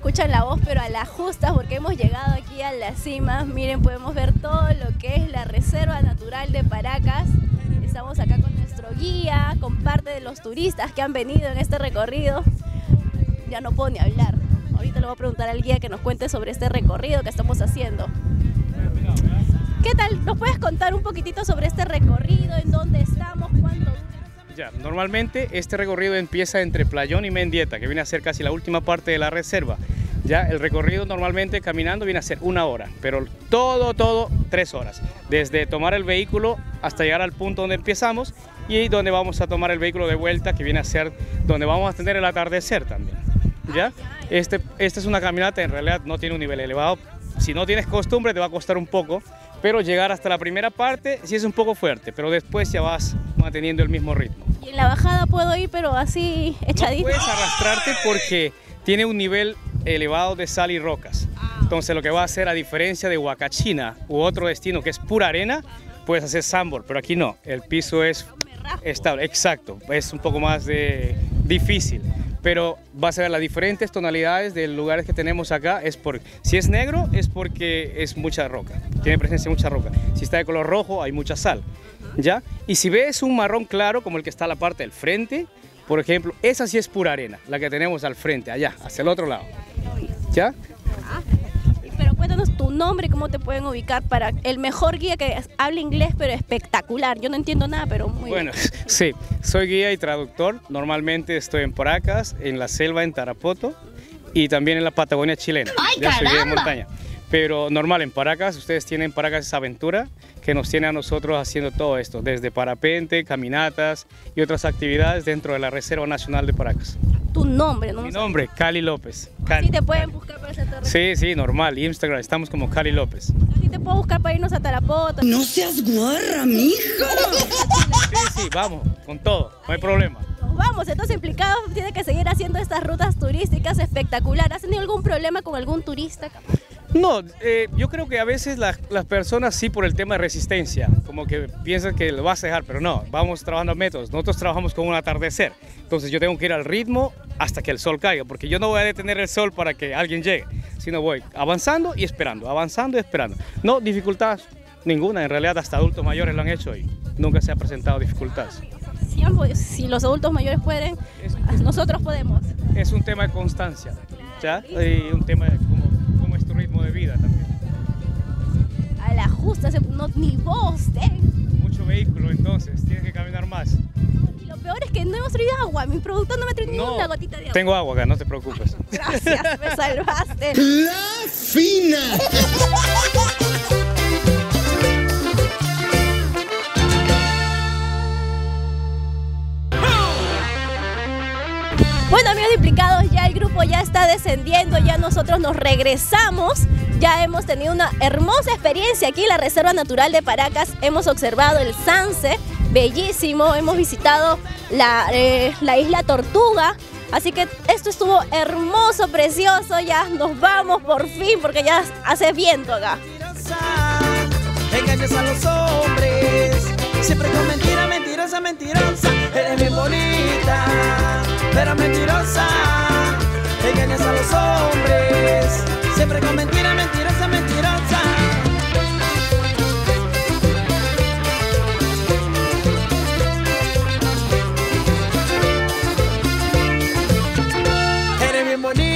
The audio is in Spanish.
escuchan la voz, pero a la justa, porque hemos llegado aquí a la cima. Miren, podemos ver todo lo que es la Reserva Natural de Paracas. Estamos acá con nuestro guía, con parte de los turistas que han venido en este recorrido. Ya no puedo ni hablar. Ahorita le voy a preguntar al guía que nos cuente sobre este recorrido que estamos haciendo. ¿Qué tal? ¿Nos puedes contar un poquitito sobre este recorrido? ¿En dónde estamos? ¿Cuánto dura? Ya, normalmente este recorrido empieza entre Playón y Mendieta, que viene a ser casi la última parte de la reserva. Ya, el recorrido normalmente caminando viene a ser 1 hora, pero todo 3 horas. Desde tomar el vehículo hasta llegar al punto donde empezamos y donde vamos a tomar el vehículo de vuelta, que viene a ser donde vamos a tener el atardecer también. ¿Ya? Esta es una caminata, en realidad no tiene un nivel elevado. Si no tienes costumbre te va a costar un poco, pero llegar hasta la primera parte sí es un poco fuerte, pero después ya vas manteniendo el mismo ritmo. Y en la bajada puedo ir, pero así echadito. No puedes arrastrarte porque tiene un nivel elevado de sal y rocas. Entonces lo que va a hacer, a diferencia de Huacachina u otro destino que es pura arena, puedes hacer sandboard, pero aquí no, el piso es estable, exacto, es un poco más difícil. Pero vas a ver las diferentes tonalidades de lugares que tenemos acá. Si es negro es porque es mucha roca, tiene presencia de mucha roca. Si está de color rojo hay mucha sal, ¿ya? Y si ves un marrón claro como el que está a la parte del frente, por ejemplo, esa sí es pura arena, la que tenemos al frente, allá, hacia el otro lado, ¿ya? Pero cuéntanos tu nombre y cómo te pueden ubicar para el mejor guía que hable inglés, pero espectacular. Yo no entiendo nada, pero muy bueno, bien. Sí, soy guía y traductor. Normalmente estoy en Paracas, en la selva en Tarapoto y también en la Patagonia chilena. ¡Ay, ya soy guía de caramba! montaña. Pero normal, en Paracas, ustedes tienen Paracas Aventura, que nos tiene a nosotros haciendo todo esto, desde parapente, caminatas y otras actividades dentro de la Reserva Nacional de Paracas. Tu nombre, ¿no? Mi nombre, Cali López. ¿Sí te pueden buscar para esa torre? Sí, normal. Instagram, estamos como Cali López. ¿Sí te puedo buscar para irnos a Tarapoto? No seas guarra, mija. Sí, vamos, con todo, no hay problema. Nos vamos, entonces Implicado tiene que seguir haciendo estas rutas turísticas espectaculares. ¿Has tenido algún problema con algún turista? No, yo creo que a veces las personas sí por el tema de resistencia, como que piensan que lo vas a dejar, pero no, vamos trabajando métodos. Nosotros trabajamos con un atardecer, entonces yo tengo que ir al ritmo hasta que el sol caiga, porque yo no voy a detener el sol para que alguien llegue, sino voy avanzando y esperando, avanzando y esperando. No, dificultad ninguna, en realidad hasta adultos mayores lo han hecho y nunca se ha presentado dificultades. Si los adultos mayores pueden, nosotros podemos. Es un tema de constancia, ¿ya? Y un tema de cómo es tu ritmo de vida también. A la justa, ni vos, Mucho vehículo, entonces, tienes que caminar más. Y lo peor es que no hemos traído agua, mi productor no me ha traído ni una gotita de agua. Tengo agua acá, no te preocupes. Gracias, me salvaste. La fina. Bueno, amigos de Implicados, ya el grupo ya está descendiendo, ya nosotros nos regresamos, ya hemos tenido una hermosa experiencia aquí en la Reserva Natural de Paracas, hemos observado el sunset, bellísimo, hemos visitado la isla Tortuga, así que esto estuvo hermoso, precioso, ya nos vamos por fin porque ya hace viento acá. Engañas a los hombres, siempre con mentira, mentirosa, mentirosa. Eres bien bonita, pero mentirosa. Engañas a los hombres, siempre con mentira, mentirosa, mentirosa. Eres bien bonita.